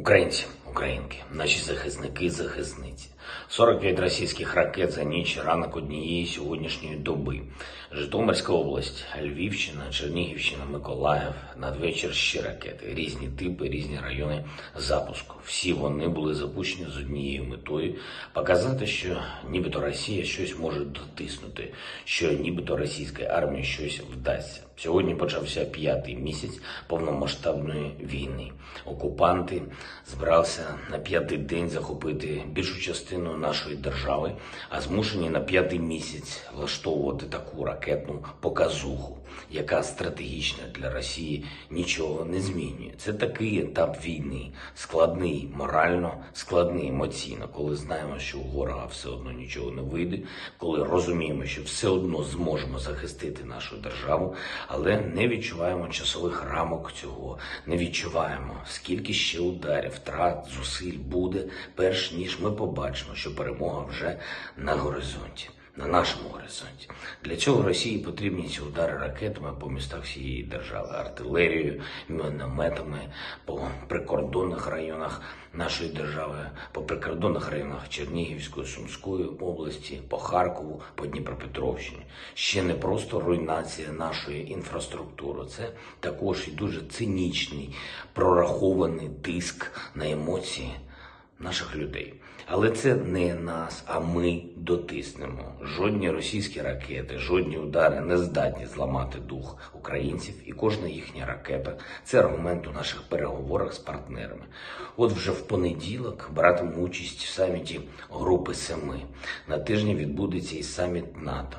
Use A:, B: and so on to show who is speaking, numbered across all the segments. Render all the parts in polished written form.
A: Українці, українки, наші захисники, захисниці. 45 російських ракет за ніч, ранок однієї сьогоднішньої доби. Житомирська область, Львівщина, Чернігівщина, Миколаїв. Надвечір ще ракети. Різні типи, різні райони запуску. Всі вони були запущені з однією метою – показати, що нібито Росія щось може дотиснути, що нібито російській армії щось вдасться. Сьогодні почався 5-й місяць повномасштабної війни. Окупанти збиралися на 5-й день захопити більшу частину нашої держави, а змушені на 5-й місяць влаштовувати таку ракетну показуху, яка стратегічно для Росії нічого не змінює. Це такий етап війни, складний морально, складний емоційно, коли знаємо, що у ворога все одно нічого не вийде, коли розуміємо, що все одно зможемо захистити нашу державу, але не відчуваємо часових рамок цього, не відчуваємо, скільки ще ударів, втрат, зусиль буде, перш ніж ми побачимо, що перемога вже на горизонті. На нашому горизонті. Для цього Росії потрібні ці удари ракетами по містах всієї держави, артилерією, мінометами по прикордонних районах нашої держави, по прикордонних районах Чернігівської, Сумської області, по Харкову, по Дніпропетровщині. Ще не просто руйнація нашої інфраструктури, це також і дуже цинічний, прорахований тиск на емоції наших людей. Але це не нас, а ми дотиснемо. Жодні російські ракети, жодні удари не здатні зламати дух українців, і кожна їхня ракета – це аргумент у наших переговорах з партнерами. От вже в понеділок братиму участь в саміті Групи Семи. На тижні відбудеться і саміт НАТО.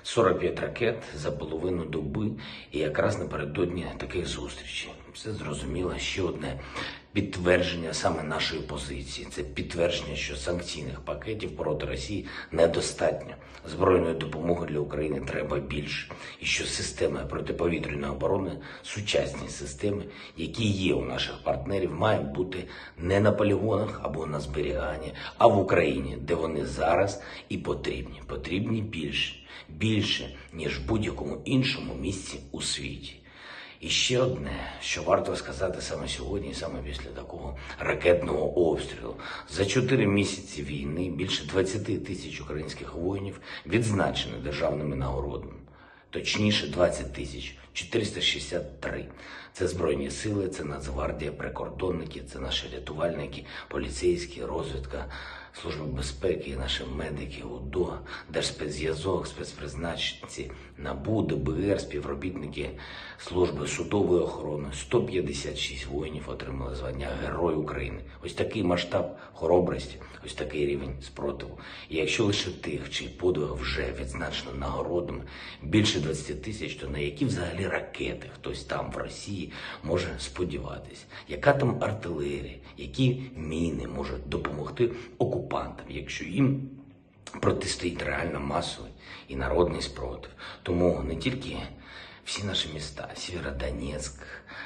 A: 45 ракет за половину доби, і якраз напередодні таких зустрічей. Все зрозуміло, ще одне підтвердження саме нашої позиції. Це підтвердження, що санкційних пакетів проти Росії недостатньо. Збройної допомоги для України треба більше. І що системи протиповітряної оборони, сучасні системи, які є у наших партнерів, мають бути не на полігонах або на зберіганні, а в Україні, де вони зараз і потрібні. Потрібні більше. Більше, ніж в будь-якому іншому місці у світі. І ще одне, що варто сказати саме сьогодні, саме після такого ракетного обстрілу. За 4 місяці війни більше 20 тисяч українських воїнів відзначені державними нагородами. Точніше, 20 тисяч 463. Це Збройні сили, це Нацгвардія, прикордонники, це наші рятувальники, поліцейські, розвідка, Служба безпеки, наші медики, УДО, Держспецзв'язок, спецпризначенці, НАБУ, ДБР, співробітники Служби судової охорони. 156 воїнів отримали звання Герой України. Ось такий масштаб хоробрості, ось такий рівень спротиву. І якщо лише тих, чий подвиг вже відзначено нагородами, більше 20 тисяч, то на які взагалі ракети хтось там в Росії може сподіватися? Яка там артилерія? Які міни можуть допомогти окупантам, якщо їм протистоїть реально масовий і народний спротив? Тому не тільки всі наші міста, Сєвєродонецьк,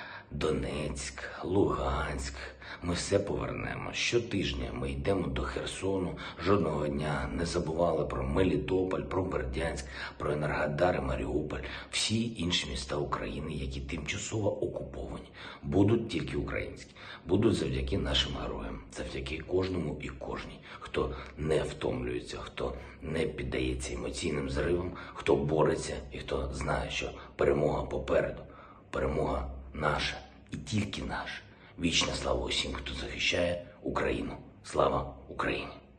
A: Донецьк, Луганськ, ми все повернемо. Щотижня ми йдемо до Херсону, жодного дня не забували про Мелітополь, про Бердянськ, про Енергодар і Маріуполь. Всі інші міста України, які тимчасово окуповані, будуть тільки українські. Будуть завдяки нашим героям, завдяки кожному і кожній, хто не втомлюється, хто не піддається емоційним зривам, хто бореться і хто знає, що перемога попереду, перемога наша і тільки наша. Вічна слава усім, хто захищає Україну. Слава Україні!